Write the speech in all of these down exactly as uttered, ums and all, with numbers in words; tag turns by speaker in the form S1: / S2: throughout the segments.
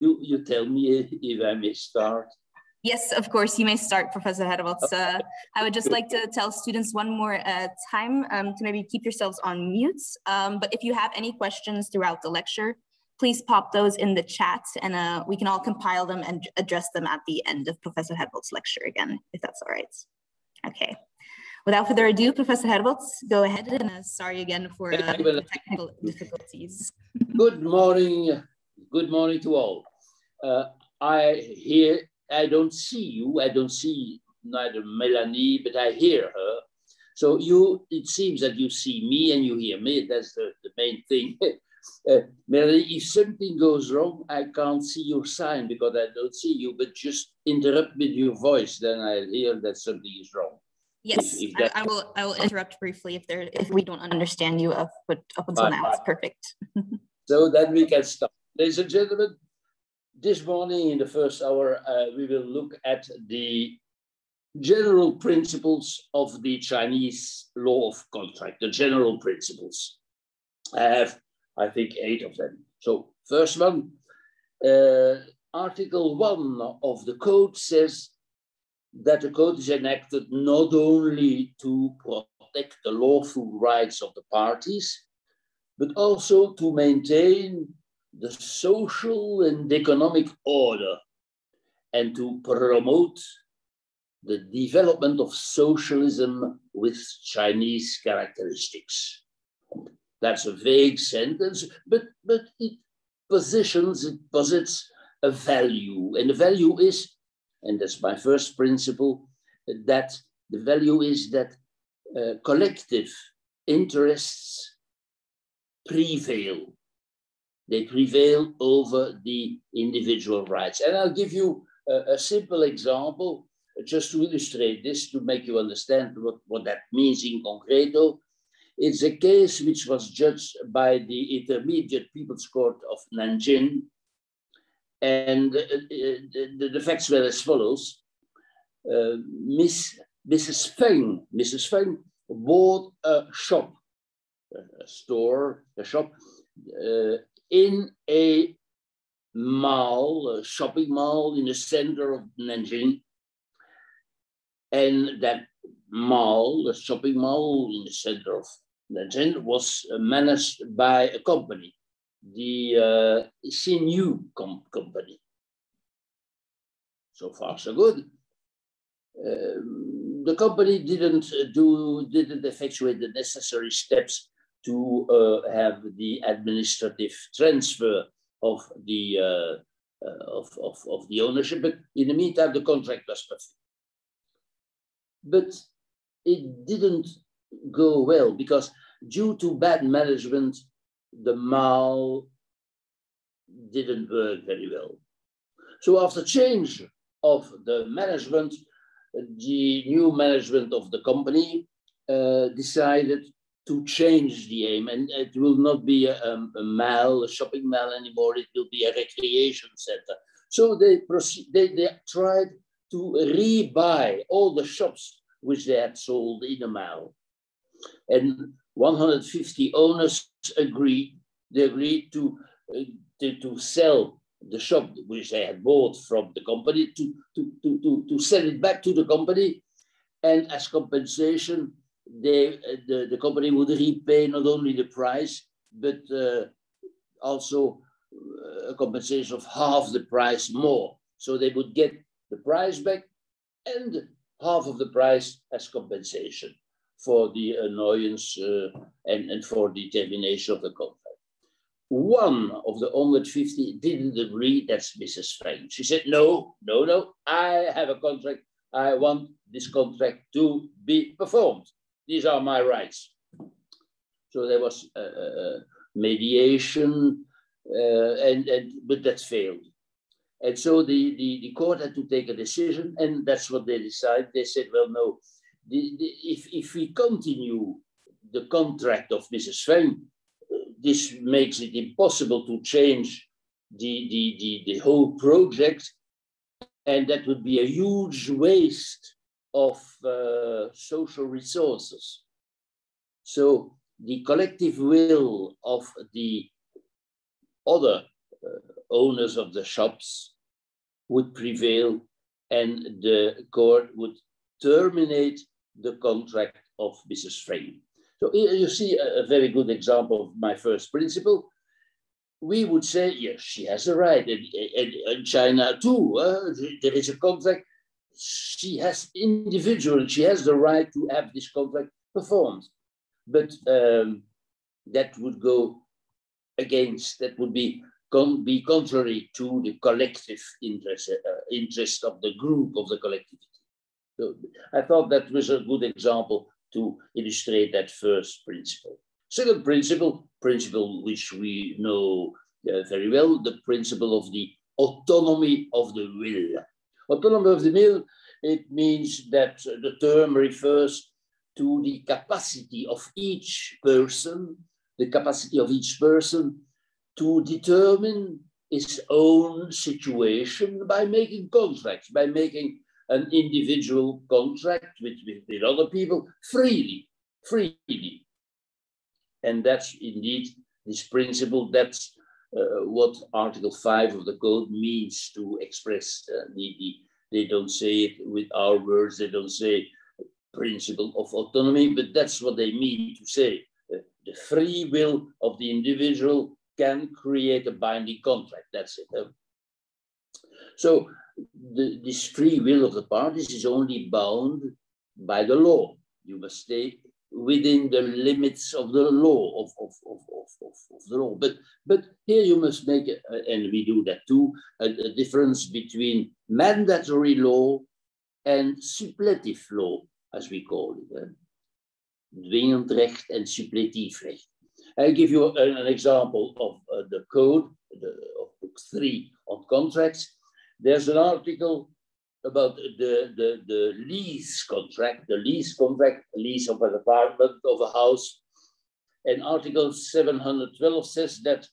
S1: you, you tell me if I may start.
S2: Yes, of course, you may start, Professor Herbots. Uh, I would just like to tell students one more uh, time um, to maybe keep yourselves on mute. Um, but if you have any questions throughout the lecture, please pop those in the chat and uh, we can all compile them and address them at the end of Professor Herbots' lecture again, if that's all right. Okay. Without further ado, Professor Herbots, go ahead, and uh, sorry again for uh, the technical difficulties.
S1: Good morning. Good morning to all. Uh, I hear, I don't see you. I don't see neither Melanie, but I hear her. So you, it seems that you see me and you hear me. That's the, the main thing. uh, Melanie, if something goes wrong, I can't see your sign because I don't see you, but just interrupt with your voice. Then I'll hear that something is wrong.
S2: Yes, if, if I, I will. I will interrupt briefly if there if we don't understand you. Up, but up until now, it's perfect.
S1: So then we can start, ladies and gentlemen. This morning, in the first hour, uh, we will look at the general principles of the Chinese law of contract. The general principles. I have, I think, eight of them. So first one, uh, Article one of the code says that the code is enacted not only to protect the lawful rights of the parties, but also to maintain the social and economic order and to promote the development of socialism with Chinese characteristics. That's a vague sentence, but, but it positions, it posits a value, and the value is, and that's my first principle, that the value is that uh, collective interests prevail. They prevail over the individual rights. And I'll give you a, a simple example, just to illustrate this, to make you understand what, what that means in concreto. It's a case which was judged by the Intermediate People's Court of Nanjing. And uh, the, the facts were as follows. Uh, Miss, Missus Feng, Missus Feng bought a shop, a store, a shop, uh, in a mall, a shopping mall in the center of Nanjing. And that mall, the shopping mall in the center of Nanjing, was managed by a company, the uh, Xinyu com company. So far, so good. Uh, the company didn't do, didn't effectuate the necessary steps to uh, have the administrative transfer of the uh, uh, of, of, of the ownership, but in the meantime, the contract was perfect. But it didn't go well because due to bad management, the mall didn't work very well. So after change of the management, the new management of the company uh, decided to change the aim, and it will not be a, a mall, a shopping mall anymore. It will be a recreation center. So they proceed, they, they tried to rebuy all the shops which they had sold in the mall. And one hundred fifty owners agreed, they agreed to, uh, to, to sell the shop which they had bought from the company, to, to, to, to, to sell it back to the company. And as compensation, they, uh, the, the company would repay not only the price, but uh, also a compensation of half the price more. So they would get the price back and half of the price as compensation for the annoyance uh, and, and for the termination of the contract. One of the one hundred fifty didn't agree, that's Missus Feng. She said, no, no, no, I have a contract. I want this contract to be performed. These are my rights. So there was uh, uh, mediation, uh, and, and, but that failed. And so the, the, the court had to take a decision, and that's what they decided. They said, well, no, the, the, if, if we continue the contract of Missus Feng, this makes it impossible to change the, the, the, the whole project, and that would be a huge waste of uh, social resources. So the collective will of the other uh, owners of the shops would prevail and the court would terminate the contract of Missus Frame. So here you see a, a very good example of my first principle. We would say, yes, she has a right. And in China too, uh, there is a contract. She has individual, she has the right to have this contract performed. But um, that would go against, that would be, con be contrary to the collective interest, uh, interest of the group, of the collectivity. So I thought that was a good example to illustrate that first principle. Second principle, principle which we know uh, very well, the principle of the autonomy of the will. Autonomy of the will, it means that the term refers to the capacity of each person, the capacity of each person to determine his own situation by making contracts, by making an individual contract with, with, with other people freely, freely. And that's indeed this principle, that's uh, what Article five of the Code means to express. Uh, the, the, they don't say it with our words, they don't say principle of autonomy, but that's what they mean to say. Uh, the free will of the individual can create a binding contract, that's it. Uh, so the, this free will of the parties is only bound by the law. You must stay within the limits of the law, of, of, of, of, of the law. But, but here you must make, a, and we do that too, a, a difference between mandatory law and suppletive law, as we call it. Eh? Dwingend recht and suppletive recht. I give you an, an example of uh, the code the, of book three on contracts. There's an article about the, the, the lease contract, the lease contract, lease of an apartment, of a house. And Article seven hundred twelve says that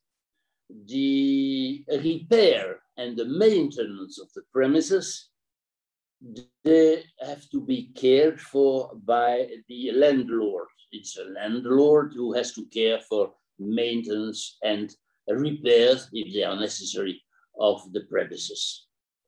S1: the repair and the maintenance of the premises, they have to be cared for by the landlord. It's a landlord who has to care for maintenance and repairs, if they are necessary, of the premises.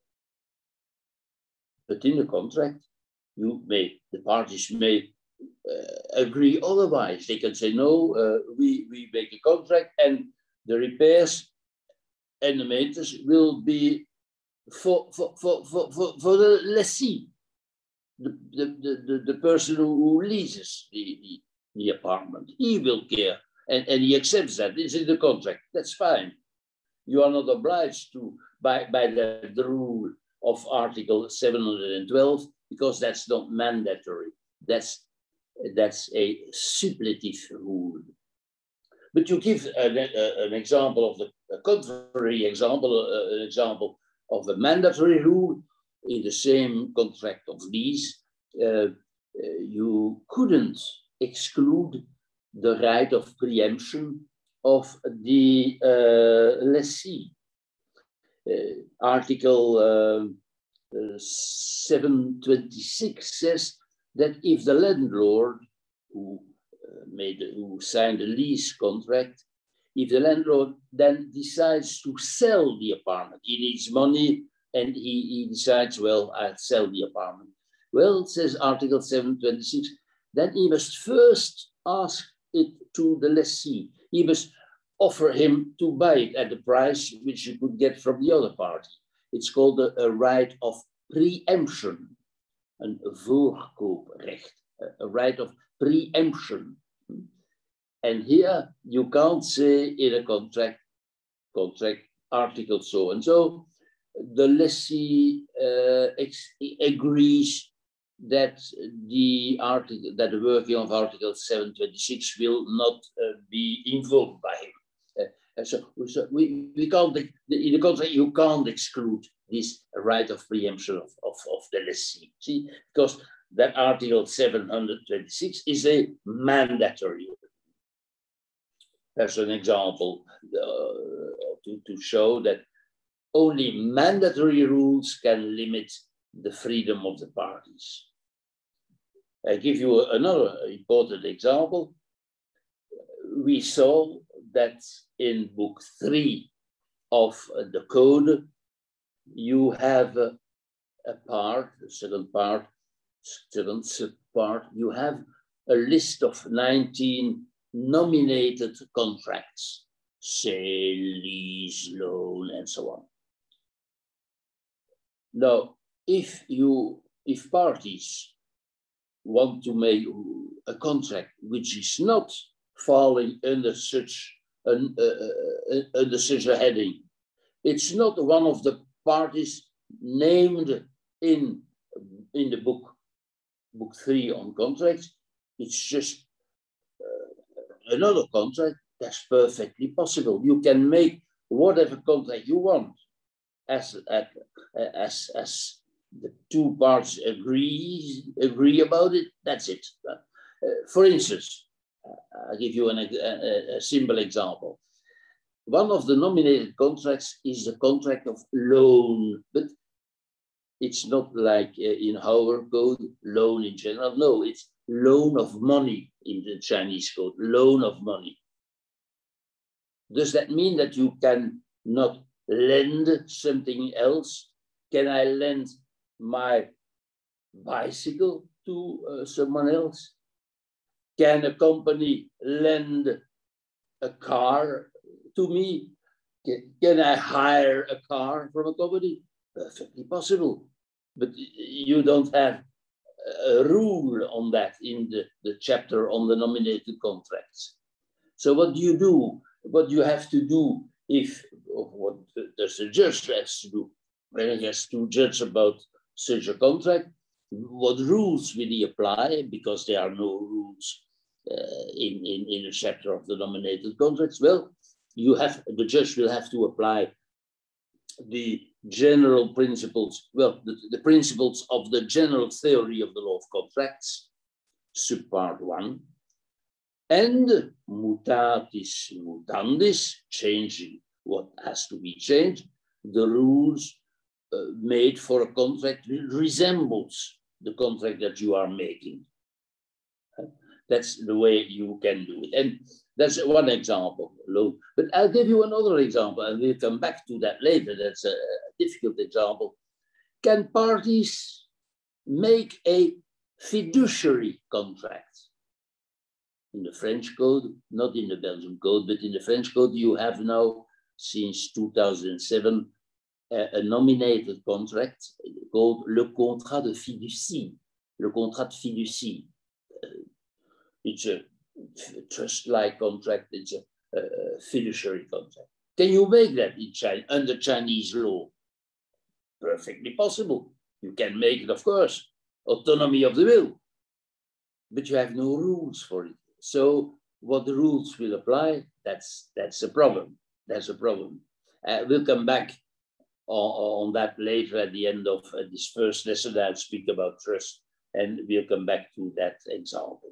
S1: But in the contract, you may, the parties may uh, agree otherwise. They can say, no, uh, we, we make a contract and the repairs and the maintenance will be for, for, for, for, for, for the lessee, the, the, the, the person who leases the, the, the apartment. He will care and, and he accepts that. It's in the contract. That's fine. You are not obliged to, by, by the, the rule of Article seven hundred twelve, because that's not mandatory. That's, that's a suppletive rule. But you give an, a, an example of the a contrary example, uh, an example of a mandatory rule in the same contract of lease. Uh, uh, you couldn't exclude the right of preemption of the uh, lessee. Uh, Article uh, uh, seven twenty-six says that if the landlord who uh, made who signed a lease contract, if the landlord then decides to sell the apartment, he needs money and he, he decides, well, I'll sell the apartment. Well, says Article seven twenty-six, then he must first ask it to the lessee. He must offer him to buy it at the price which you could get from the other party. It's called a, a right of preemption, een voorkooprecht, a, a right of preemption. And here you can't say in a contract, contract article so and so, the lessee uh, agrees that the article, that the working of Article seven twenty-six will not uh, be invoked by him. Uh, so so we, we can't, in the contract, you can't exclude this right of preemption of, of, of the lessee. See, because that Article seven hundred twenty-six is a mandatory. That's an example uh, to, to show that only mandatory rules can limit the freedom of the parties. I give you another important example. We saw that in book three of uh, the code, you have uh, a part, the second part, second part, you have a list of nineteen nominated contracts, sale, lease, loan, and so on. Now, if you, if parties want to make a contract which is not falling under such an, uh, uh, under such a heading, it's not one of the parties named in, in the book, book three on contracts, it's just uh, another contract, that's perfectly possible. You can make whatever contract you want as, as, as, as the two parts agree, agree about it, that's it. Uh, for instance, I'll give you an, a, a simple example. One of the nominated contracts is the contract of loan, but it's not like uh, in our code, loan in general. No, it's loan of money in the Chinese code, loan of money. Does that mean that you can not lend something else? Can I lend my bicycle to uh, someone else? Can a company lend a car to me? Can, can I hire a car from a company? Perfectly possible. But you don't have a rule on that in the, the chapter on the nominated contracts. So what do you do? What you have to do if, what does the judge has to do? When he has to judge about such a contract, what rules will he apply? Because there are no rules uh, in, in, in a chapter of the nominated contracts. Well, you have, the judge will have to apply the general principles, well, the, the principles of the general theory of the law of contracts, subpart one, and mutatis mutandis, changing what has to be changed, the rules uh, made for a contract resembles the contract that you are making. Uh, that's the way you can do it. And that's one example. But I'll give you another example, and we'll come back to that later. That's a difficult example. Can parties make a fiduciary contract? In the French code, not in the Belgian code, but in the French code, you have now, since two thousand seven, a, a nominated contract called le contrat de fiducie. Le contrat de fiducie. Uh, it's a trust-like contract, it's a, a fiduciary contract. Can you make that in China, under Chinese law? Perfectly possible. You can make it, of course, autonomy of the will, but you have no rules for it. So what the rules will apply, that's, that's a problem. That's a problem. Uh, we'll come back on, on that later at the end of uh, this first lesson. I'll speak about trust, and we'll come back to that example.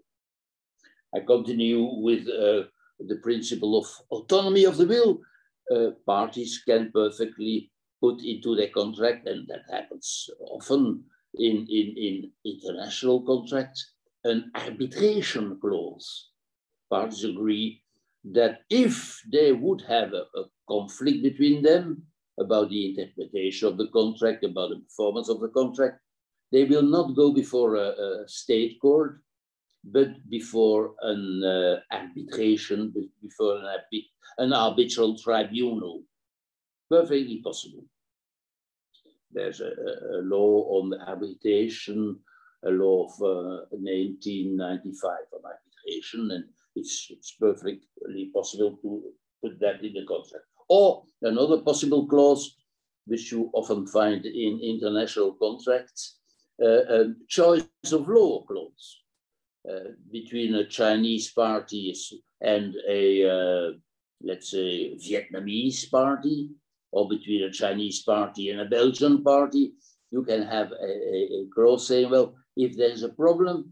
S1: I continue with uh, the principle of autonomy of the will. Uh, parties can perfectly put into their contract, and that happens often in, in, in international contracts, an arbitration clause. Parties agree that if they would have a, a conflict between them about the interpretation of the contract, about the performance of the contract, they will not go before a, a state court, but before an uh, arbitration, before an, an arbitral tribunal. Perfectly possible. There's a, a law on arbitration, a law of uh, nineteen ninety-five on arbitration, and it's, it's perfectly possible to put that in the contract. Or another possible clause, which you often find in international contracts, uh, a choice of law clause. Uh, between a Chinese party and a, uh, let's say, Vietnamese party, or between a Chinese party and a Belgian party, you can have a, a, a clause saying, well, if there's a problem,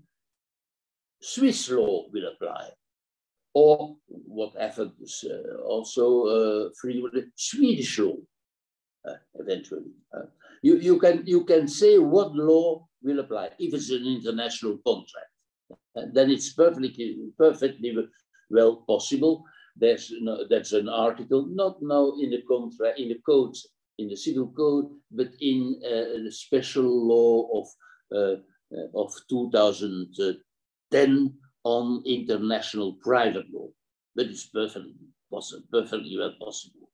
S1: Swiss law will apply. Or what happens uh, also uh, frequently, Swedish law, uh, eventually. Uh, you, you, can, you can say what law will apply if it's an international contract. And then it's perfectly, perfectly well possible. There's no, that's an article, not now in the contract, in the code, in the civil code, but in uh, the special law of uh, of two thousand ten on international private law. But it's perfectly possible, perfectly well possible.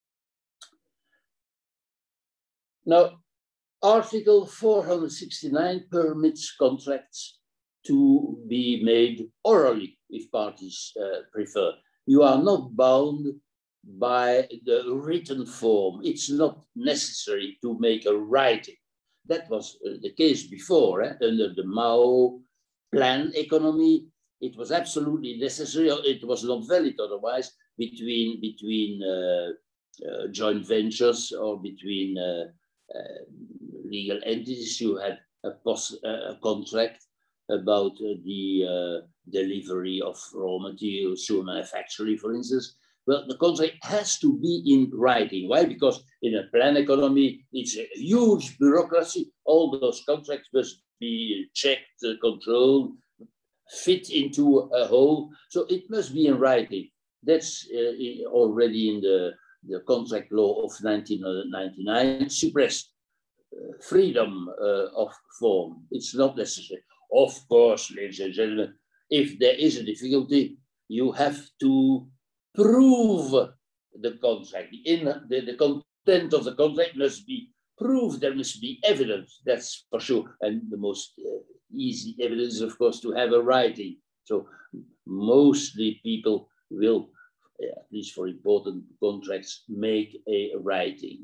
S1: Now, Article four hundred sixty-nine permits contracts to be made orally if parties uh, prefer. You are not bound by the written form. It's not necessary to make a writing. That was uh, the case before, eh? Under the Mao plan economy. It was absolutely necessary. It was not valid otherwise between, between uh, uh, joint ventures or between uh, uh, legal entities. You had a, pos a contract about uh, the uh, delivery of raw materials to a manufacturer, for instance. Well, the contract has to be in writing. Why? Because in a plan economy, it's a huge bureaucracy. All those contracts must be checked, uh, controlled, fit into a whole. So it must be in writing. That's uh, already in the, the contract law of nineteen ninety-nine, suppressed uh, freedom uh, of form. It's not necessary. Of course, ladies and gentlemen, if there is a difficulty, you have to prove the contract. In the, the content of the contract must be proved. There must be evidence, that's for sure. And the most uh, easy evidence, of course, to have a writing. So mostly people will, at least for important contracts, make a writing.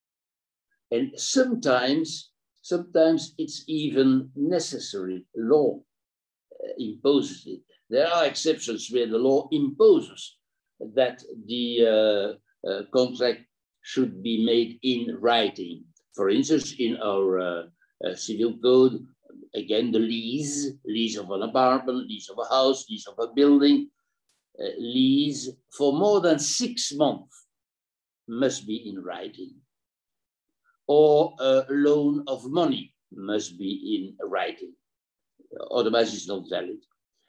S1: And sometimes, sometimes it's even necessary. Law uh, imposes it. There are exceptions where the law imposes that the uh, uh, contract should be made in writing. For instance, in our uh, uh, civil code, again, the lease, lease of an apartment, lease of a house, lease of a building, uh, lease for more than six months must be in writing. Or a loan of money must be in writing. Otherwise, it's not valid.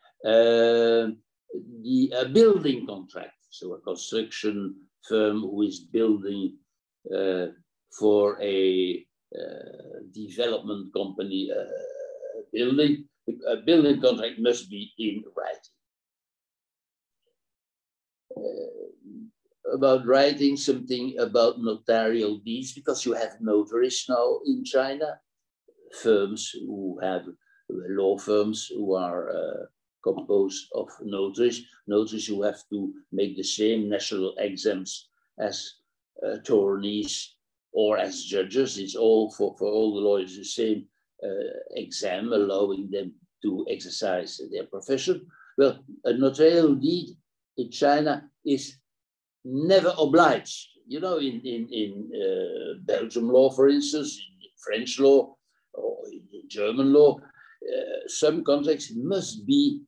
S1: Uh, the uh, building contract, so a construction firm who is building uh, for a uh, development company uh, building, a building contract must be in writing. Uh, about writing, something about notarial deeds, because you have notaries now in China, firms who have, law firms who are uh, composed of notaries, notaries who have to make the same national exams as uh, attorneys or as judges. It's all for, for all the lawyers the same uh, exam, allowing them to exercise their profession. Well, a notarial deed in China is never obliged. You know, in, in, in uh, Belgium law, for instance, in French law, or in German law, uh, some contracts must be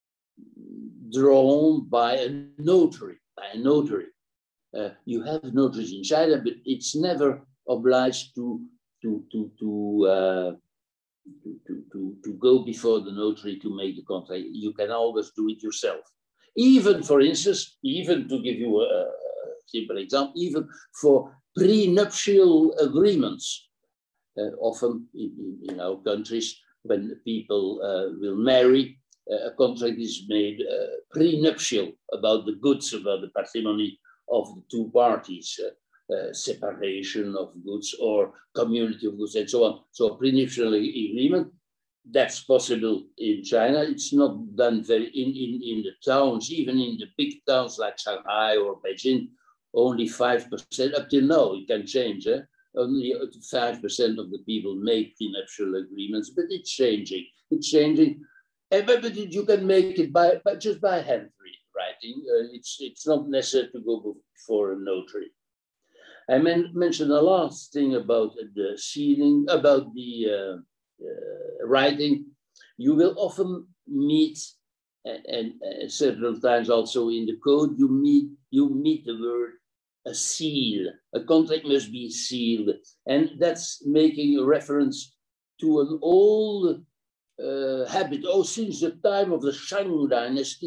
S1: drawn by a notary, by a notary. Uh, you have notaries in China, but it's never obliged to, to, to, to, uh, to, to, to go before the notary to make the contract. You can always do it yourself. Even, for instance, even to give you a, a simple example, even for prenuptial agreements, uh, often in, in, in our countries, when people uh, will marry, uh, a contract is made uh, prenuptial about the goods, about the patrimony of the two parties, uh, uh, separation of goods or community of goods and so on. So a prenuptial agreement, that's possible in China. It's not done very in, in, in the towns, even in the big towns like Shanghai or Beijing, only five percent, up till now, it can change. Eh? Only five percent of the people make prenuptial agreements, but it's changing. It's changing. And, but, but you can make it by, by just by hand writing. Uh, it's, it's not necessary to go before a notary. I men mentioned the last thing about the sealing, about the uh, uh, writing. You will often meet, and, and uh, several times also in the code, you meet, you meet the word a seal. A contract must be sealed. And that's making a reference to an old uh, habit. Oh, since the time of the Shang dynasty,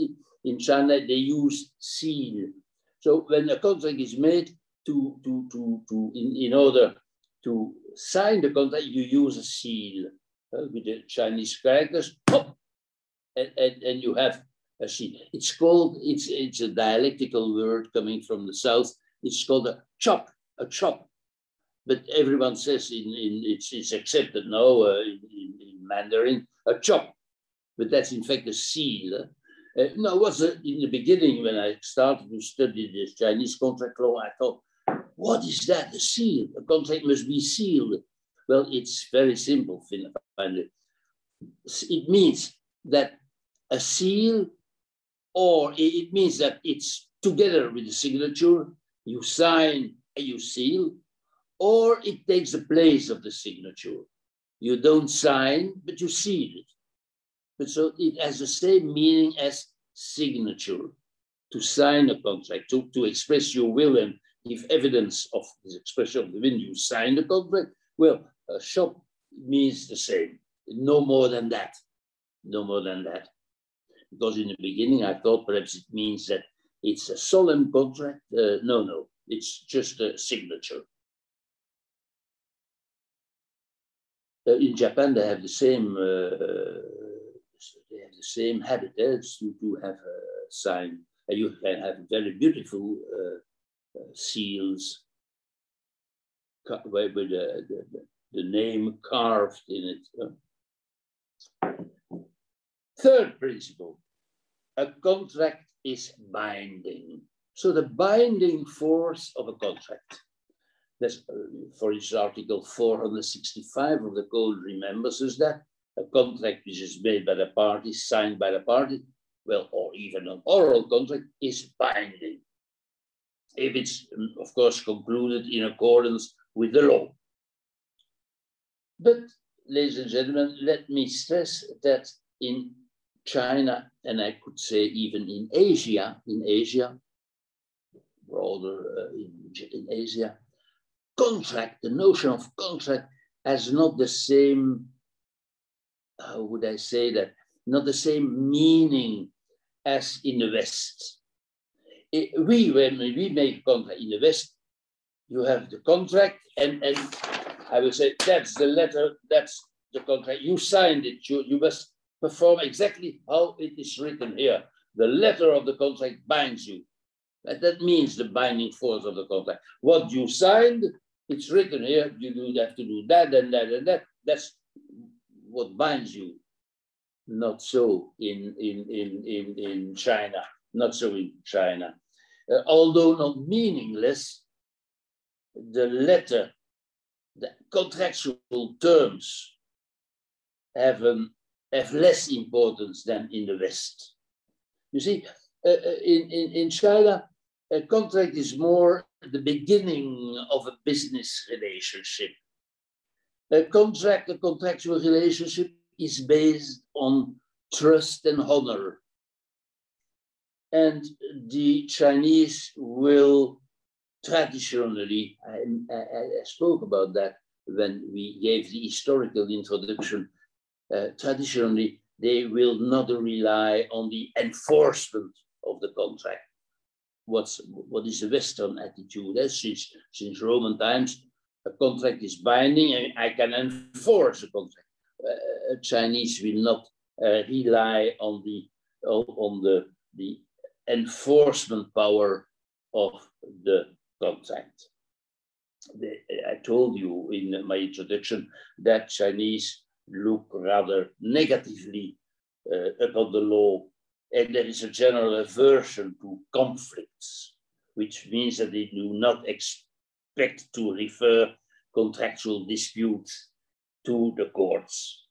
S1: in China, they use seal. So when a contract is made, to, to, to, to in, in order to sign the contract, you use a seal uh, with the Chinese characters, pop, and, and, and you have a seal. It's called, it's, it's a dialectical word coming from the south. It's called a chop, a chop. But everyone says in, in it's, it's accepted now uh, in, in, in Mandarin, a chop. But that's in fact a seal. Uh, no, it was uh, in the beginning when I started to study this Chinese contract law, I thought, what is that, a seal? A contract must be sealed. Well, it's very simple, finally. It means that a seal, or it means that it's together with the signature, you sign and you seal, or it takes the place of the signature. You don't sign, but you seal it. But so it has the same meaning as signature, to sign a contract, to, to express your will and give evidence of this expression of the will. You sign the contract. Well, a shop means the same, no more than that, no more than that. Because in the beginning, I thought perhaps it means that it's a solemn contract. Uh, no, no, it's just a signature. Uh, in Japan, they have the same, uh, they have the same habit eh, to, to have a sign. And you can have very beautiful uh, uh, seals with the, the, the name carved in it. Uh. Third principle, a contract is binding. So the binding force of a contract. That's, uh, for each article four hundred sixty-five of the code remembers us that a contract which is made by the parties, signed by the party, well, or even an oral contract is binding. If it's, of course, concluded in accordance with the law. But, ladies and gentlemen, let me stress that in China, and I could say even in Asia, in Asia, broader uh, in, in Asia, contract, the notion of contract has not the same, how would I say that, not the same meaning as in the West. It, we, when we make a contract in the West, you have the contract and, and I will say, that's the letter, that's the contract. You signed it, you, you must perform exactly how it is written here. The letter of the contract binds you. That, that means the binding force of the contract. What you signed, it's written here, you do have to do that and that and that. That's what binds you. Not so in, in, in, in, in China, not so in China. Uh, although not meaningless, the letter, the contractual terms have, um, have less importance than in the West. You see, uh, in, in, in China, a contract is more the beginning of a business relationship. A contract, a contractual relationship is based on trust and honor. And the Chinese will traditionally, I, I, I spoke about that when we gave the historical introduction, uh, traditionally, they will not rely on the enforcement of the contract. What's, what is the Western attitude? Eh? Since, since Roman times, a contract is binding and I can enforce a contract. Uh, Chinese will not uh, rely on the, on the, the enforcement power of the contract. The, I told you in my introduction that Chinese look rather negatively uh, upon the law, and there is a general aversion to conflicts, which means that they do not expect to refer contractual disputes to the courts.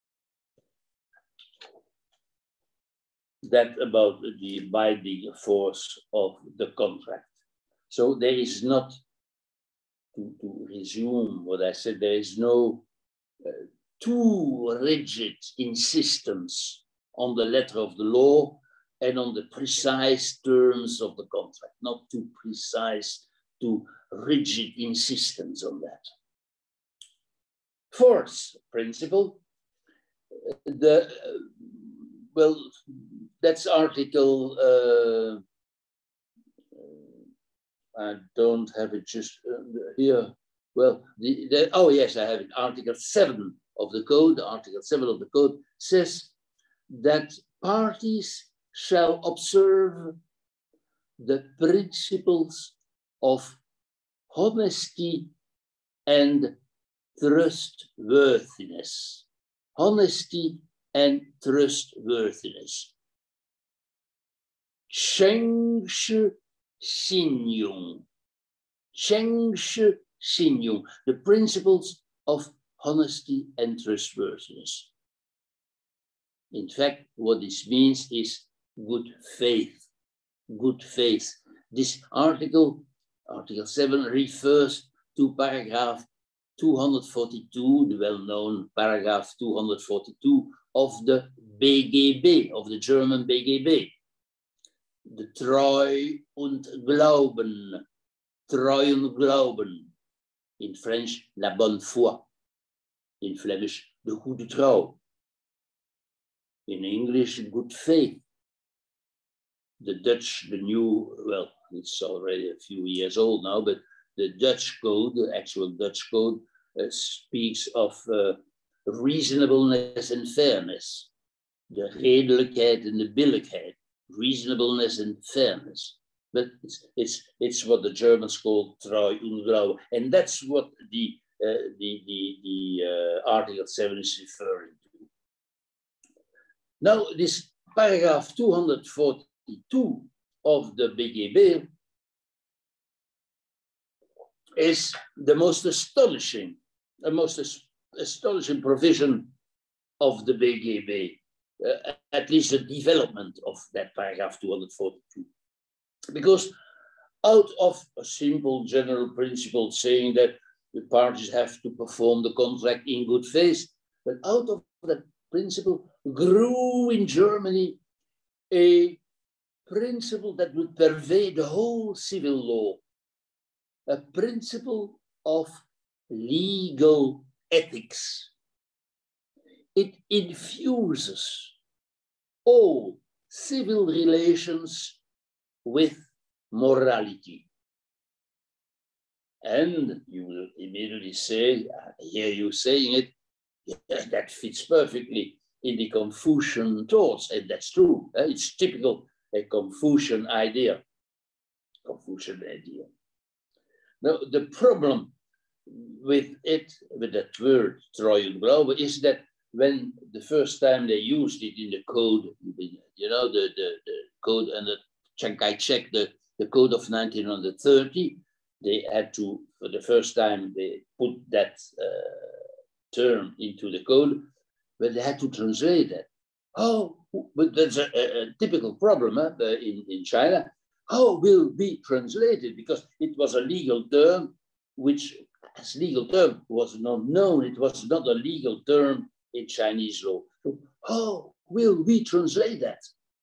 S1: That about the binding force of the contract. So there is not, to, to resume what I said, there is no uh, too rigid insistence on the letter of the law and on the precise terms of the contract, not too precise, too rigid insistence on that. Fourth principle, the, well, that's article, uh, I don't have it just uh, here. Well, the, the, oh yes, I have it. Article seven of the code, Article seven of the code says that parties shall observe the principles of honesty and trustworthiness. Honesty and trustworthiness. Chengshi Xinyong. Chengshi Xinyong. The principles of honesty and trustworthiness. In fact, what this means is good faith. Good faith. This article, Article seven, refers to paragraph two hundred forty-two, the well-known paragraph two hundred forty-two of the B G B, of the German B G B. The Treu und Glauben. Treu und Glauben. In French, la bonne foi. In Flemish, de goede trouw. In English, good faith. The Dutch, the new, well, it's already a few years old now, but the Dutch code, the actual Dutch code, uh, speaks of uh, reasonableness and fairness. De redelijkheid en de billijkheid. Reasonableness and fairness. But it's, it's, it's what the Germans call Treu und Glauben. And that's what the, uh, the, the, the uh, Article seven is referring to. Now, this paragraph two hundred forty-two of the B G B is the most astonishing, the most as astonishing provision of the B G B, uh, at least the development of that paragraph two hundred forty-two. Because out of a simple general principle saying that the parties have to perform the contract in good faith, but out of that principle grew in Germany a principle that would pervade the whole civil law, a principle of legal ethics. It infuses all civil relations with morality. And you will immediately say, I hear you saying it, yeah, that fits perfectly in the Confucian thoughts, and that's true. It's typical a Confucian idea. Confucian idea. Now, the problem with it, with that word, Treu und Glauben, is that when the first time they used it in the code, you know, the, the, the code under Chiang Kai-shek, the, the code of nineteen thirty, they had to, for the first time, they put that uh, term into the code, but they had to translate that. Oh, but that's a, a, a typical problem huh, in, in China. How will be translated? Because it was a legal term, which as legal term was not known. It was not a legal term in Chinese law. So how will we translate that?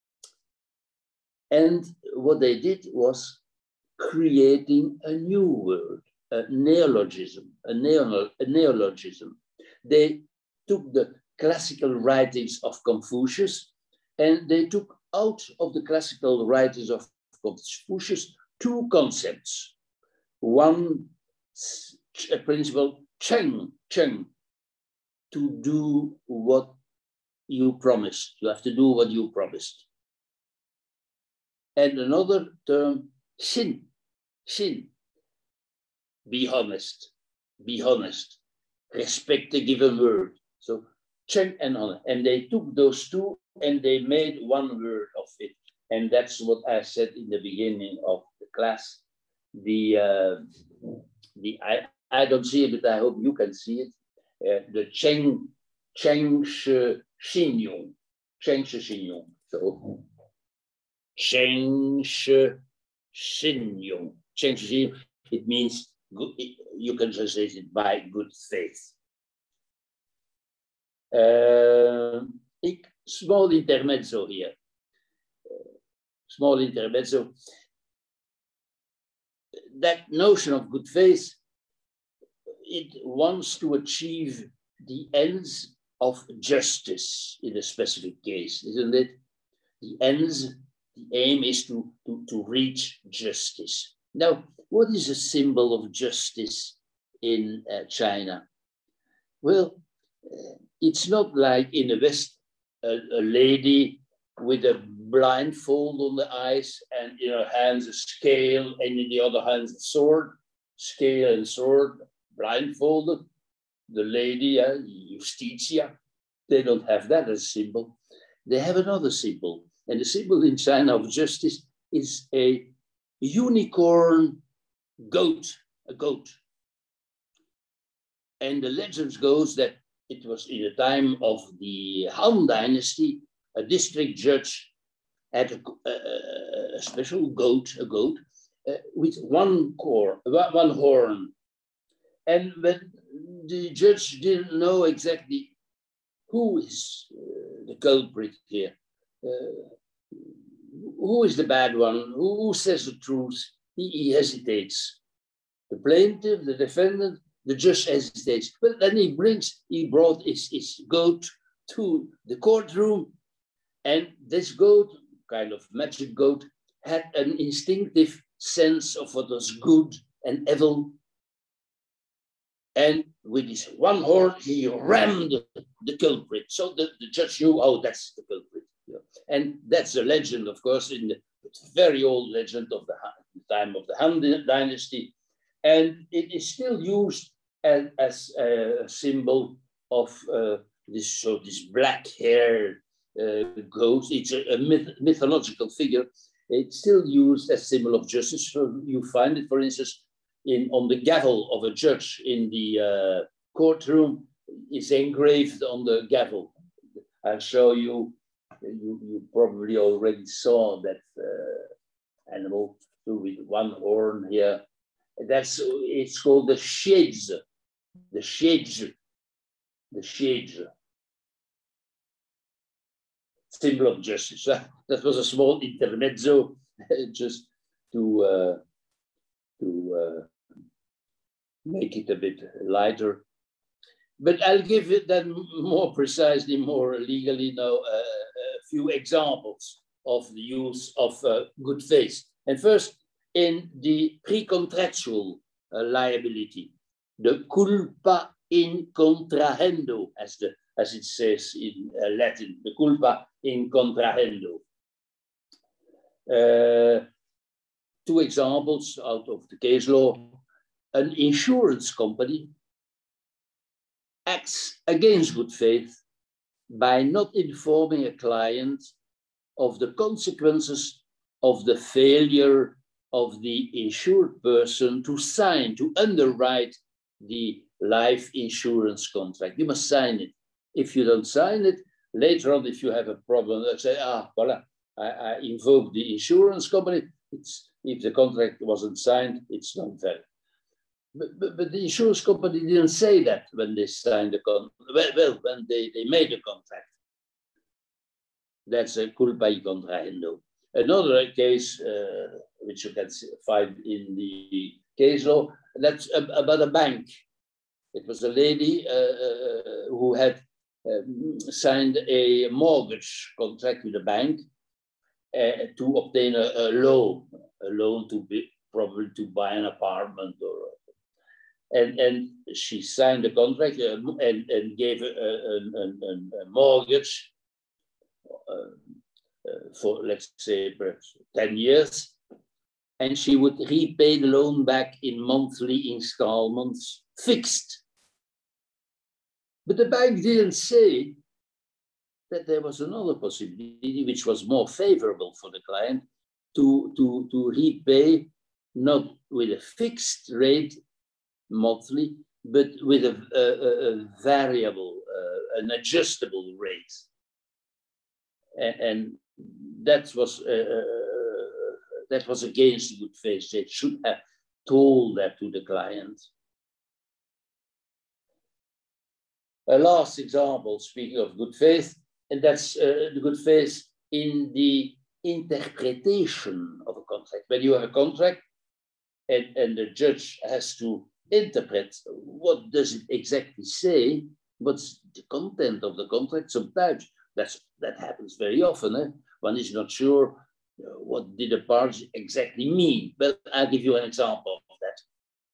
S1: And what they did was creating a new word, a neologism, a, neo, a neologism. They took the classical writings of Confucius and they took out of the classical writings of Confucius two concepts. One, a principle, Cheng, Cheng, to do what you promised. You have to do what you promised. And another term, Xin, Xin, be honest, be honest, respect the given word. So Cheng and honor. And they took those two and they made one word of it. And that's what I said in the beginning of the class. The, uh, the I, I don't see it, but I hope you can see it. Uh, the Cheng, Cheng Shi Xinyong, Cheng Shi Xinyong. So Cheng Shi Xinyong, Cheng Shi Xinyong. It means good, it, you can translate it by good faith. Uh, ik, small intermezzo here. Uh, small intermezzo. That notion of good faith, it wants to achieve the ends of justice in a specific case, isn't it? The ends, the aim is to, to, to reach justice. Now, what is a symbol of justice in uh, China? Well, uh, it's not like in the West, a, a lady with a blindfold on the eyes and in her hands a scale and in the other hands a sword, scale and sword, blindfolded. The lady, uh, Justitia, they don't have that as a symbol. They have another symbol. And the symbol in China of justice is a unicorn goat, a goat. And the legend goes that it was in the time of the Han Dynasty, a district judge had a, a, a special goat, a goat, uh, with one core, one horn. And when the judge didn't know exactly who is uh, the culprit here, uh, who is the bad one, who, who says the truth, he, he hesitates. The plaintiff, the defendant, the judge hesitates. But then he brings, he brought his, his goat to the courtroom, and this goat, kind of magic goat, had an instinctive sense of what was good and evil. And with his one horn, he rammed the, the culprit. So the, the judge knew, oh, that's the culprit. Yeah. And that's a legend, of course, in the very old legend of the, the time of the Han Dynasty. And it is still used as, as a symbol of uh, this, so this black hair uh, goat. It's a, a myth, mythological figure. It's still used as symbol of justice. So you find it, for instance, in on the gavel of a judge in the uh, courtroom. Is engraved on the gavel. I'll show you. You, you probably already saw that uh, animal with one horn here. That's it's called the shades. The shades. The shades. Symbol of justice. That was a small intermezzo, just to uh, to uh, make it a bit lighter. But I'll give it then more precisely, more legally now, uh, a few examples of the use of uh, good faith. And first, in the pre-contractual uh, liability, the culpa in contrahendo, as, the, as it says in uh, Latin, the culpa in contrahendo. Uh, two examples out of the case law. An insurance company acts against good faith by not informing a client of the consequences of the failure of the insured person to sign, to underwrite the life insurance contract. You must sign it. If you don't sign it, later on, if you have a problem, let's say, ah, voila, I, I invoke the insurance company. It's, if the contract wasn't signed, it's not valid. But, but, but the insurance company didn't say that when they signed the contract. Well, well, when they, they made the contract. That's a culpa in contrahendo. Another case, uh, which you can find in the case law, that's about a bank. It was a lady uh, who had um, signed a mortgage contract with a bank uh, to obtain a, a loan, a loan to be probably to buy an apartment or. And, and she signed the contract uh, and, and gave a, a, a, a mortgage uh, uh, for, let's say, perhaps ten years. And she would repay the loan back in monthly installments, fixed. But the bank didn't say that there was another possibility which was more favorable for the client to, to, to repay not with a fixed rate monthly, but with a, a, a variable, uh, an adjustable rate. And, and that was uh, that was against good faith. They should have told that to the client. A last example, speaking of good faith, and that's uh, the good faith in the interpretation of a contract. When you have a contract and, and the judge has to interpret what does it exactly say, what's the content of the contract? Sometimes that's, that happens very often. Eh? One is not sure uh, what did the parties exactly mean. Well, I'll give you an example of that.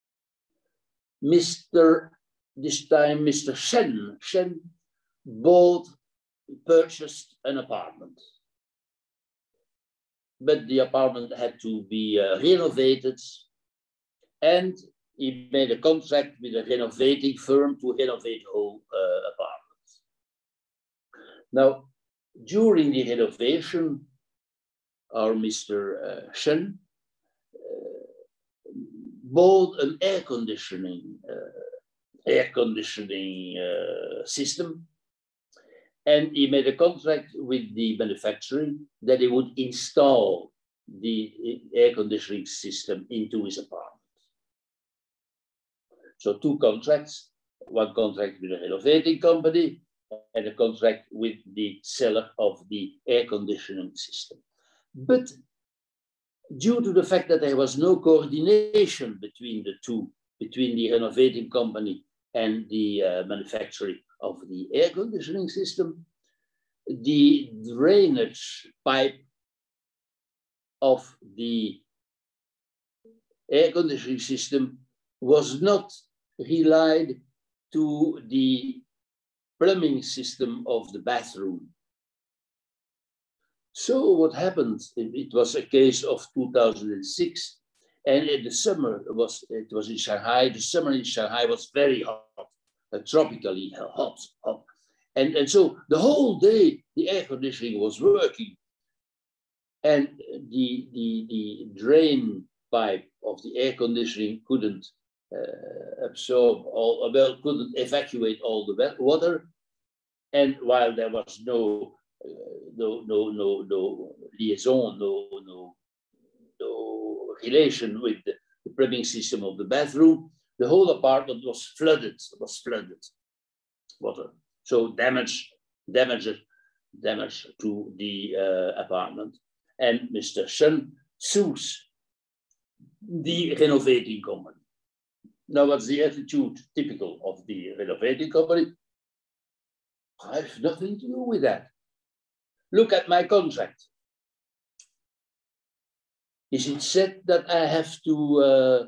S1: Mister This time, Mister Shen, Shen bought, purchased an apartment. But the apartment had to be uh, renovated, and he made a contract with a renovating firm to renovate the whole uh, apartment. Now, during the renovation, our Mister Uh, Shen uh, bought an air conditioning, uh, air conditioning uh, system, and he made a contract with the manufacturer that he would install the air conditioning system into his apartment. So two contracts, one contract with a renovating company and a contract with the seller of the air conditioning system. But due to the fact that there was no coordination between the two, between the renovating company and the uh, manufacturer of the air conditioning system, the drainage pipe of the air conditioning system was not relied to the plumbing system of the bathroom. So what happened, it was a case of two thousand six, and in the summer, it was, it was in Shanghai, the summer in Shanghai was very hot, uh, tropically hot, hot. And, and so the whole day, the air conditioning was working, and the, the, the drain pipe of the air conditioning couldn't uh, absorb all, well, couldn't evacuate all the water. And while there was no, uh, no, no, no, no liaison, no, no, no relation with the, the plumbing system of the bathroom, the whole apartment was flooded, was flooded water. So damage, damage, damage to the uh, apartment. And Mister Shen sues the renovating company. Now, what's the attitude typical of the renovating company? I have nothing to do with that. Look at my contract. Is it said that I have to uh,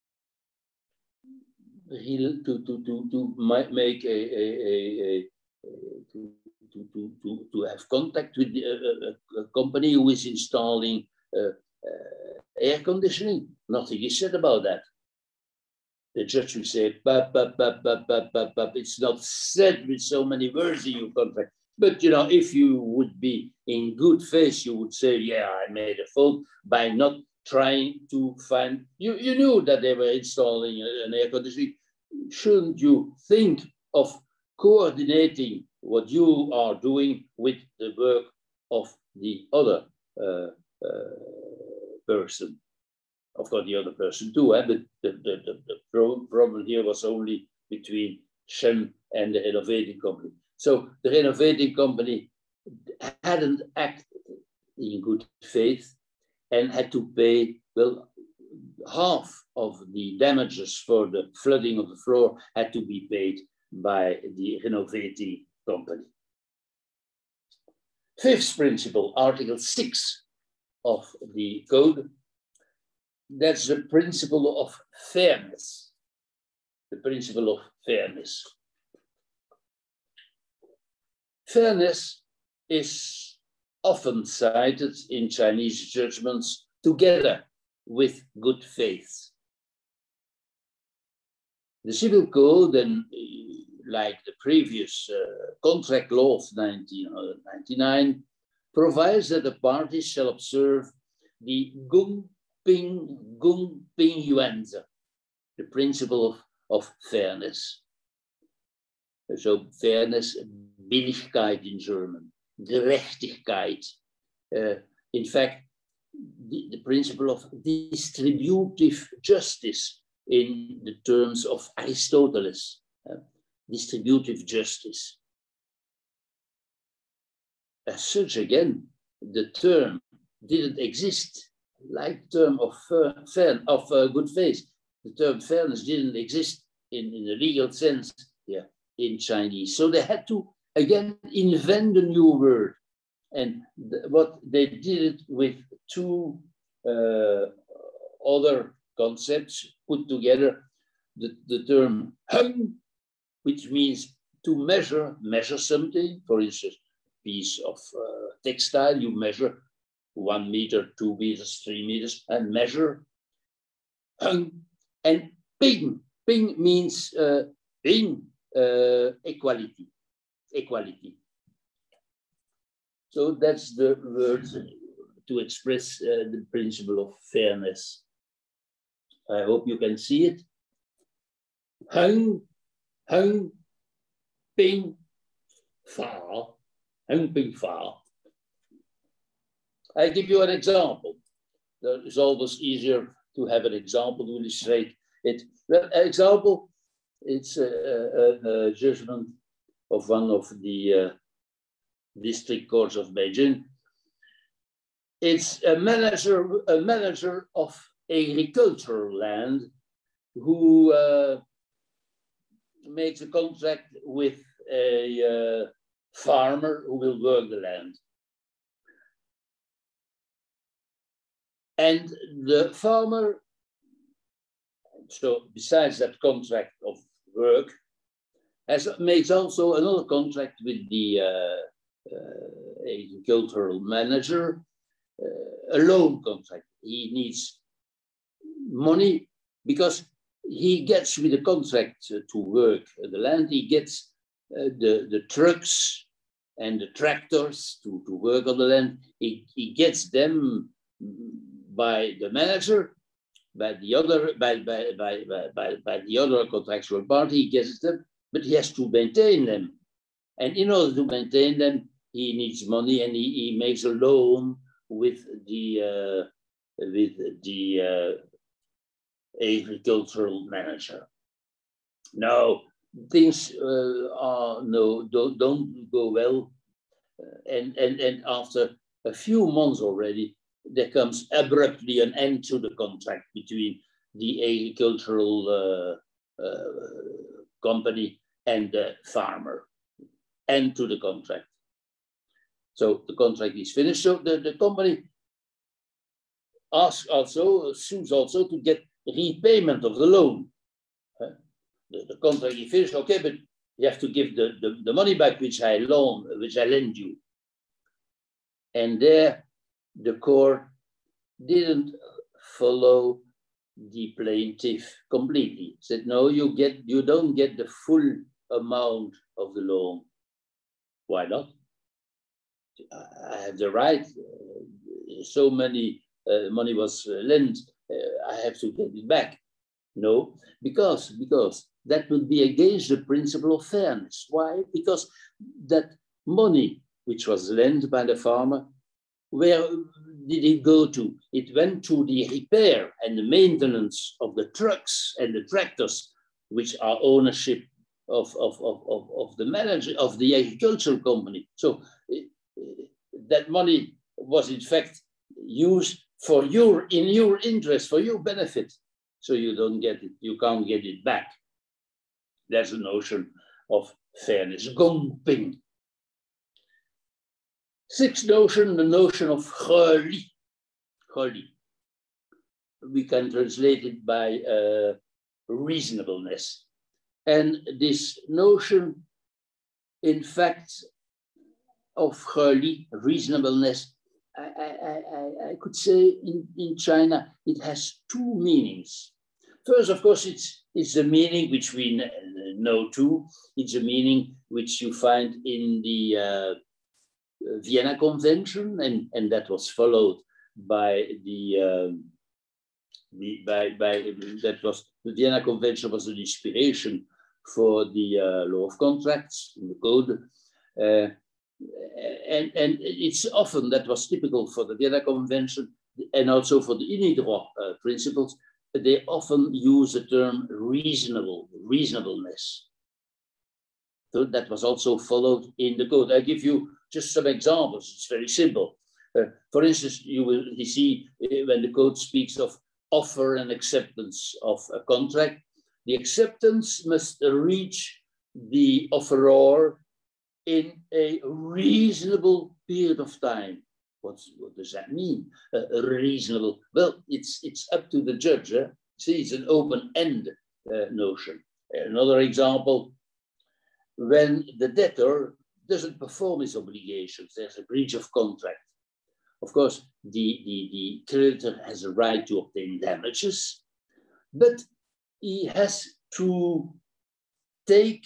S1: to to to to make a, a, a, a to, to to to to have contact with the, uh, a company who is installing uh, uh, air conditioning? Nothing is said about that. The judge will say, bap, bap, bap, bap, bap, bap, bap. It's not said with so many words in your contract. But, you know, if you would be in good faith, you would say, yeah, I made a fault by not trying to find, you, you knew that they were installing an air conditioning. Shouldn't you think of coordinating what you are doing with the work of the other uh, uh, person? Of course, the other person too, eh? But the, the, the, the pro problem here was only between Shen and the renovating company. So the renovating company hadn't acted in good faith and had to pay, well, half of the damages for the flooding of the floor had to be paid by the renovating company. Fifth principle, Article six of the code. That's the principle of fairness. The principle of fairness. Fairness is often cited in Chinese judgments together with good faith. The Civil Code, and like the previous uh, contract law of nineteen ninety-nine, provides that the parties shall observe the Gung Ping Gung Ping Yuanzi, the principle of, of fairness. So fairness, Billigkeit in German, Gerechtigkeit. Uh, in fact, the, the principle of distributive justice in the terms of Aristoteles, uh, distributive justice. As such, again, the term didn't exist. Like the term of, uh, fair, of uh, good faith, the term fairness didn't exist in, in the legal sense, yeah, in Chinese. So they had to, again, invent a new word. And th what they did it with two uh, other concepts put together, the, the term hung, which means to measure, measure something. For instance, piece of uh, textile, you measure one meter, two meters, three meters, and measure. Hung. And ping, ping means uh, ping, uh, equality, equality. So that's the word to express uh, the principle of fairness. I hope you can see it. Hung, hung, ping, fa, hung, ping, fa. I give you an example. It's always easier to have an example to illustrate it. Well, an example, it's a, a, a judgment of one of the uh, district courts of Beijing. It's a manager, a manager of agricultural land who uh, makes a contract with a uh, farmer who will work the land. And the farmer, so besides that contract of work, has makes also another contract with the uh, uh, agricultural manager, uh, a loan contract. He needs money because he gets with the contract uh, to work the land, he gets uh, the, the trucks and the tractors to, to work on the land. He, he gets them by the manager, by the other, by, by, by, by, by the other contractual party, he gets them, but he has to maintain them. And in order to maintain them, he needs money, and he, he makes a loan with the, uh, with the uh, agricultural manager. Now, things uh, are, no, don't, don't go well. Uh, and, and, and after a few months already, there comes abruptly an end to the contract between the agricultural uh, uh, company and the farmer. End to the contract. So the contract is finished. So the, the company asks also, sues also to get repayment of the loan. Uh, the, the contract is finished, okay, but you have to give the, the, the money back which I loan, which I lend you. And there, the court didn't follow the plaintiff completely. Said, no, you get, you don't get the full amount of the loan. Why not? I have the right. Uh, so many uh, money was uh, lent. Uh, I have to get it back. No, because because that would be against the principle of fairness. Why? Because that money which was lent by the farmer, where did it go to? It went to the repair and the maintenance of the trucks and the tractors, which are ownership of, of, of, of, of the manager of the agricultural company. So uh, that money was in fact used for your, in your interest, for your benefit. So you don't get it, you can't get it back. That's the notion of fairness, gongping. Sixth notion, the notion of geli. Geli. We can translate it by uh, reasonableness. And this notion, in fact, of geli, reasonableness, I, I, I, I could say in, in China, it has two meanings. First, of course, it's, it's a meaning which we know too. It's a meaning which you find in the uh, Vienna Convention, and, and that was followed by the, um, the by, by that was the Vienna Convention was an inspiration for the uh, law of contracts in the code, uh, and and it's often that was typical for the Vienna Convention and also for the Unidroit uh, principles. They often use the term reasonable, reasonableness. So that was also followed in the code. I give you just some examples. It's very simple. Uh, for instance, you will you see uh, when the code speaks of offer and acceptance of a contract, the acceptance must reach the offeror in a reasonable period of time. What's, what does that mean? Uh, a reasonable, well, it's, it's up to the judge. Eh? See, it's an open-end uh, notion. Another example, when the debtor doesn't perform his obligations, there's a breach of contract. Of course, the, the, the creditor has a right to obtain damages, but he has to take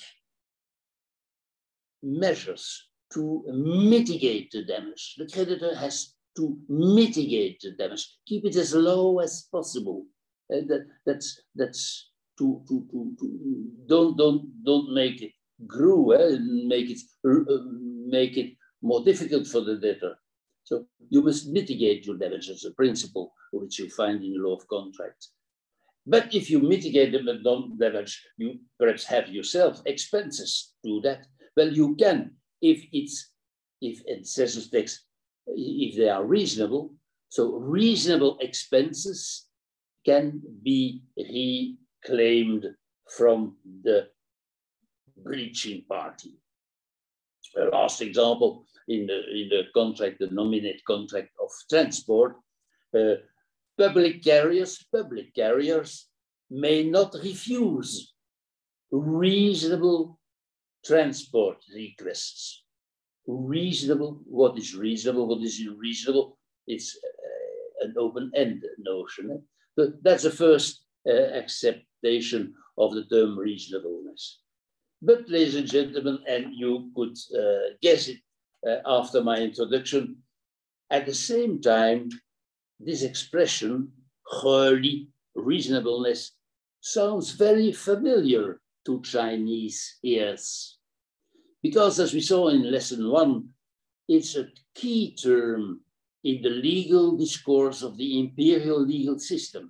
S1: measures to mitigate the damage. The creditor has to mitigate the damage, keep it as low as possible. Uh, that, that's that's to, to, to, to don't don't don't make it grow, eh? make it uh, make it more difficult for the debtor. So you must mitigate your damage as a principle which you find in the law of contracts. But if you mitigate the damage, you perhaps have yourself expenses to that. Well, you can if it's if it says the text, if they are reasonable. So reasonable expenses can be reclaimed from the breaching party. A last example in the in the contract, the nominate contract of transport. Uh, Public carriers, public carriers may not refuse reasonable transport requests. Reasonable, what is reasonable, what is unreasonable? It's uh, an open-ended notion. Eh? But that's the first uh, acceptation of the term reasonableness. But ladies and gentlemen, and you could uh, guess it uh, after my introduction, at the same time, this expression, "合理," reasonableness, sounds very familiar to Chinese ears. Because as we saw in lesson one, it's a key term in the legal discourse of the imperial legal system.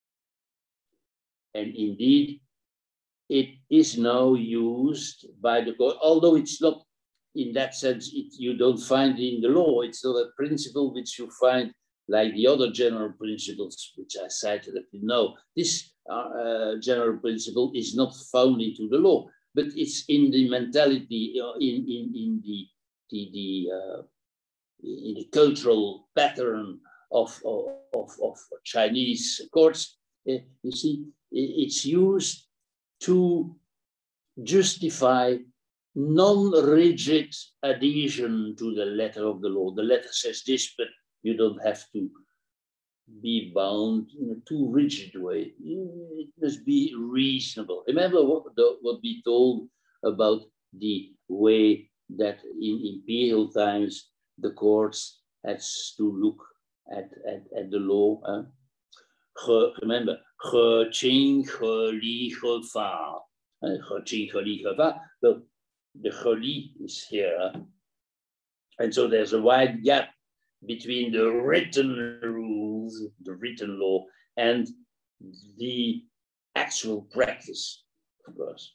S1: And indeed, it is now used by the court, although it's not in that sense, it, you don't find it in the law. It's not a principle which you find like the other general principles which I cited up to now. This uh, general principle is not found into the law, but it's in the mentality, uh, in, in, in the, the, the, uh, in the cultural pattern of, of, of, of Chinese courts. Uh, you see, it's used to justify non-rigid adhesion to the letter of the law. The letter says this, but you don't have to be bound in a too rigid way. It must be reasonable. Remember what, the, what we told about the way that in imperial times the courts had to look at, at, at the law. Huh? Ge, remember, ge qing, ge li, ge fa. Ge qing, ge li, ge fa. Well, the ge li is here. Huh? And so there's a wide gap between the written rules, the written law, and the actual practice, of course.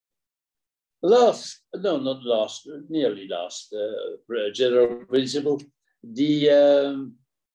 S1: Last, no, not last, nearly last uh, general principle, the, um,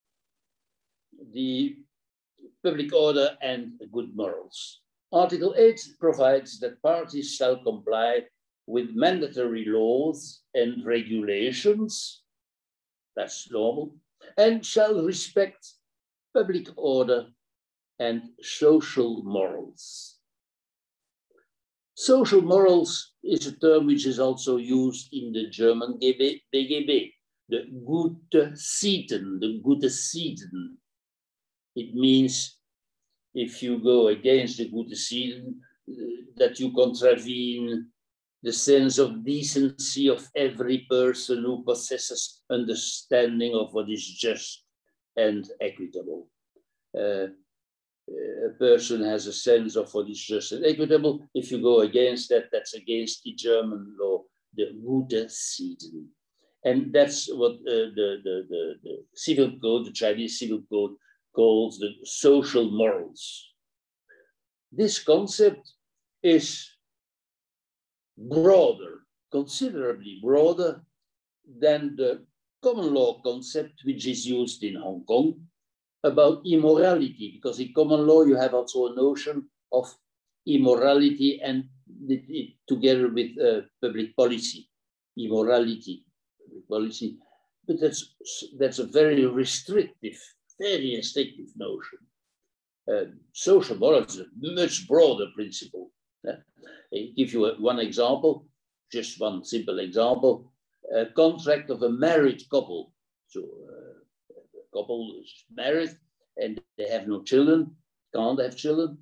S1: the public order and good morals. Article eight provides that parties shall comply with mandatory laws and regulations, that's normal, and shall respect public order and social morals. Social morals is a term which is also used in the German B G B, the gute Sitten, the gute Sitten. It means if you go against the gute Sitten, uh, that you contravene the sense of decency of every person who possesses understanding of what is just and equitable. Uh, a person has a sense of what is just and equitable. If you go against that, that's against the German law, the gute Sitten. And that's what uh, the, the, the, the civil code, the Chinese civil code, calls the social morals. This concept is broader, considerably broader than the common law concept which is used in Hong Kong about immorality, because in common law you have also a notion of immorality and it, it, together with uh, public policy, immorality, public policy, but that's, that's a very restrictive, very restrictive notion. Uh, social morals is a much broader principle. Uh, I give you a, one example, just one simple example, a contract of a married couple. So uh, a couple is married and they have no children, can't have children.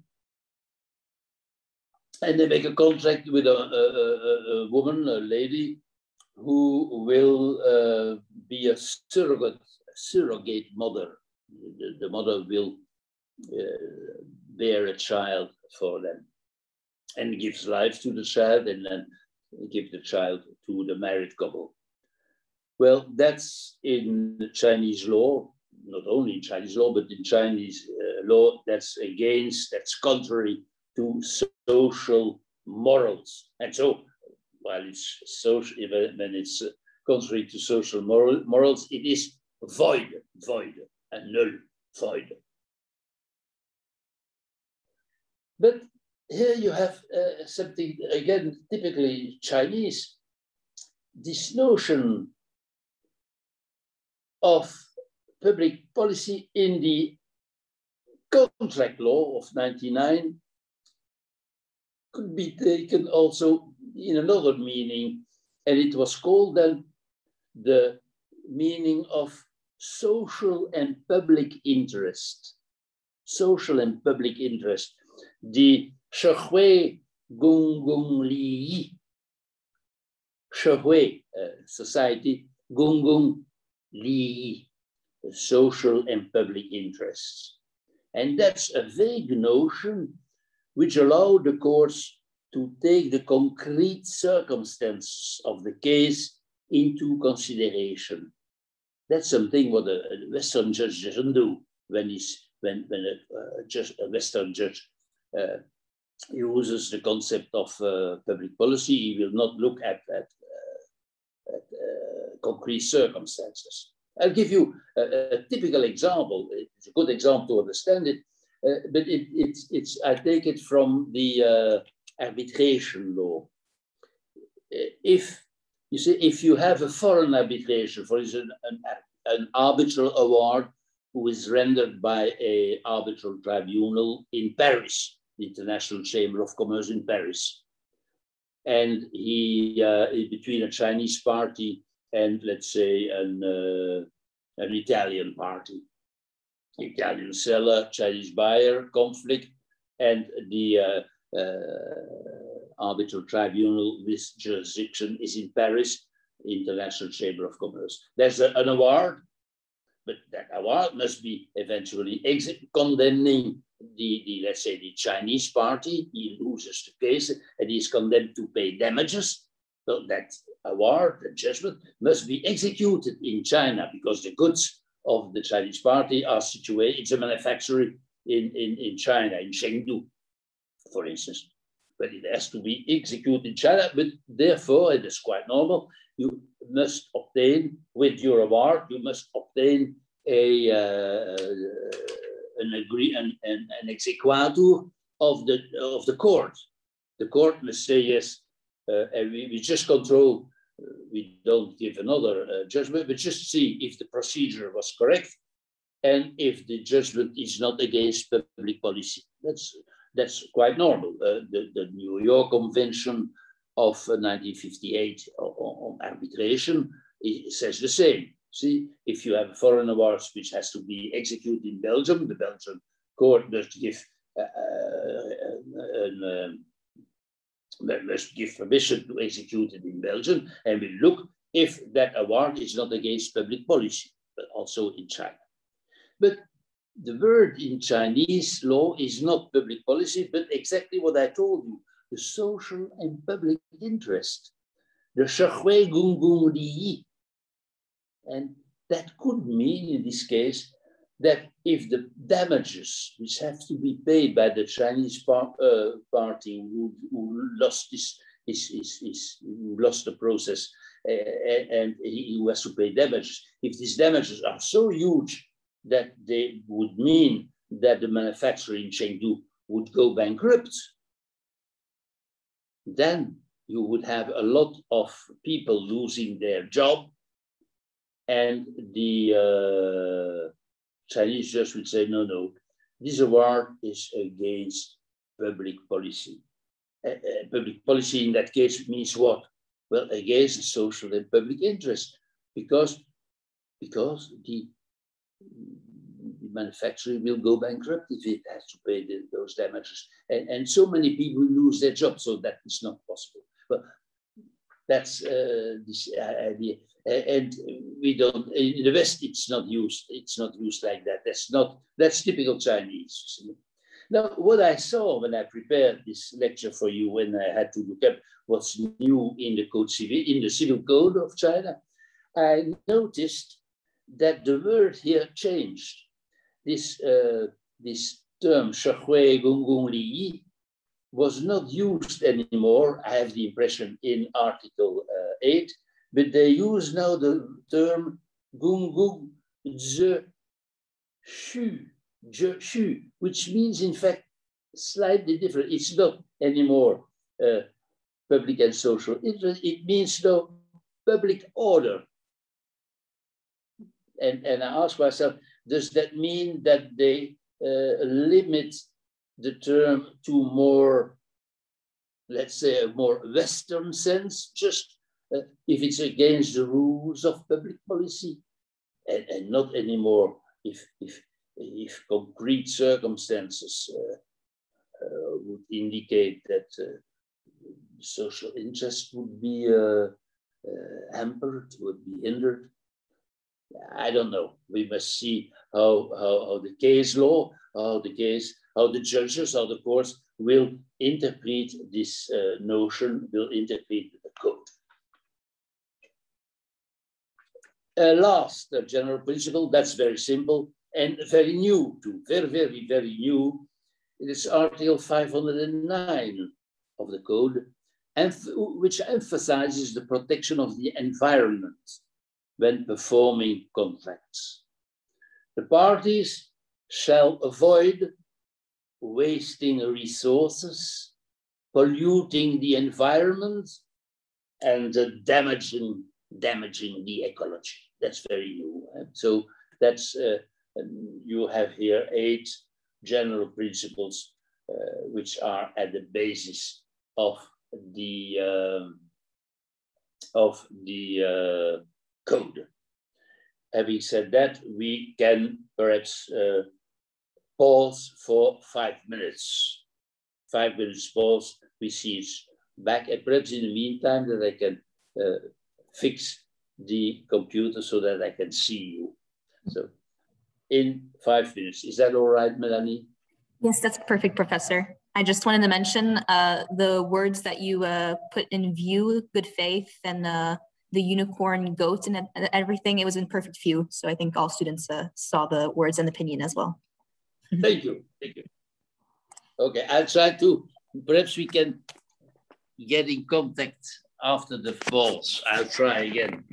S1: And they make a contract with a, a, a, a woman, a lady, who will uh, be a surrogate, surrogate mother. The, the mother will uh, bear a child for them and gives life to the child and then give the child to the married couple. Well, that's in the Chinese law, not only in Chinese law, but in Chinese uh, law, that's against, that's contrary to social morals. And so, while it's social, when it's contrary to social moral, morals, it is void, void, and null, void. But here you have uh, something, again, typically Chinese, this notion of public policy in the contract law of ninety-nine could be taken also in another meaning, and it was called then the meaning of social and public interest. Social and public interest. The Shehui Gong Gong Li, Shehui society, Gong Gong Li, social and public interests. And that's a vague notion which allowed the courts to take the concrete circumstances of the case into consideration. That's something what a, a Western judge doesn't do when he's when when a, uh, just a Western judge uh, uses the concept of uh, public policy. He will not look at at, uh, at uh, concrete circumstances. I'll give you a, a typical example. It's a good example to understand it, uh, but it, it's it's I take it from the uh, arbitration law. If you see, if you have a foreign arbitration, for instance, an, an arbitral award who is rendered by an arbitral tribunal in Paris, the International Chamber of Commerce in Paris, and he uh, is between a Chinese party and, let's say, an, uh, an Italian party. Italian seller, Chinese buyer, conflict, and the uh, uh, arbitral tribunal with jurisdiction is in Paris, International Chamber of Commerce. There's a, an award, but that award must be eventually condemning the, the, let's say, the Chinese party. He loses the case and he's condemned to pay damages. So that award, the judgment, must be executed in China because the goods of the Chinese party are situated, it's a manufacturer in, in, in China, in Chengdu, for instance. But it has to be executed in China, but therefore, it is quite normal, you must obtain, with your award, you must obtain a, uh, an, agree, an, an, an exequatur of the, of the court. The court must say, yes, uh, and we, we just control, uh, we don't give another uh, judgment, but just see if the procedure was correct and if the judgment is not against public policy. That's, that's quite normal. Uh, the, the New York Convention of uh, nineteen fifty-eight on, on arbitration, it says the same. See, if you have a foreign award which has to be executed in Belgium, the Belgian court must give uh, uh, an, uh, must give permission to execute it in Belgium, and we look if that award is not against public policy, but also in China. But the word in Chinese law is not public policy, but exactly what I told you, the social and public interest, the Shehui Gong Gong Li. And that could mean, in this case, that if the damages which have to be paid by the Chinese par uh, party who, who lost this, is, is, is, who lost the process uh, and he who has to pay damages, if these damages are so huge that they would mean that the manufacturer in Chengdu would go bankrupt, then you would have a lot of people losing their job, and the uh, Chinese just would say, no, no, this award is against public policy. Uh, uh, public policy in that case means what? Well, against social and public interest, because, because the, the manufacturer will go bankrupt if it has to pay the, those damages. And, and so many people lose their jobs, so that is not possible. But that's uh, this idea. And we don't, in the West, it's not used, it's not used like that. That's not, that's typical Chinese. Now, what I saw when I prepared this lecture for you, when I had to look up what's new in the Code Civil, in the Civil Code of China, I noticed that the word here changed. This, uh, this term, 社会公共利益, was not used anymore, I have the impression, in Article uh, eight, but they use now the term 公共秩序, which means, in fact, slightly different. It's not anymore uh, public and social interest. It means, though, public order. And, and I ask myself, does that mean that they uh, limit the term to more, let's say, a more Western sense, just uh, if it's against the rules of public policy, and, and not anymore if, if, if concrete circumstances uh, uh, would indicate that uh, social interest would be uh, uh, hampered, would be hindered. I don't know. We must see how, how, how the case law, how the case, how the judges, how the courts will interpret this uh, notion, will interpret the code. Uh, last uh, general principle, that's very simple and very new too, very, very, very new. It is Article five hundred nine of the code, and which emphasizes the protection of the environment when performing contracts. The parties shall avoid wasting resources, polluting the environment, and uh, damaging, damaging the ecology. That's very new. Eh? So that's, uh, you have here eight general principles uh, which are at the basis of the, uh, of the uh, code. Having said that, we can perhaps uh, pause for five minutes. Five minutes pause, we see it back. And perhaps in the meantime that I can uh, fix the computer so that I can see you. So in five minutes, is that all right, Melanie?
S2: Yes, that's perfect, Professor. I just wanted to mention uh, the words that you uh, put in view, good faith, and uh, the unicorn goat and everything. It was in perfect view. So I think all students uh, saw the words and opinion as well.
S1: Thank you. Thank you. Okay, I'll try to, perhaps we can get in contact after the pause. I'll try again.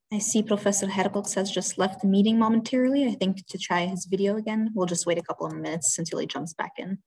S2: I see Professor Herbots has just left the meeting momentarily, I think to try his video again. We'll just wait a couple of minutes until he jumps back in.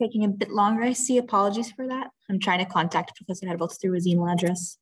S2: taking a bit longer. I see. Apologies for that. I'm trying to contact Professor Herbold through his email address.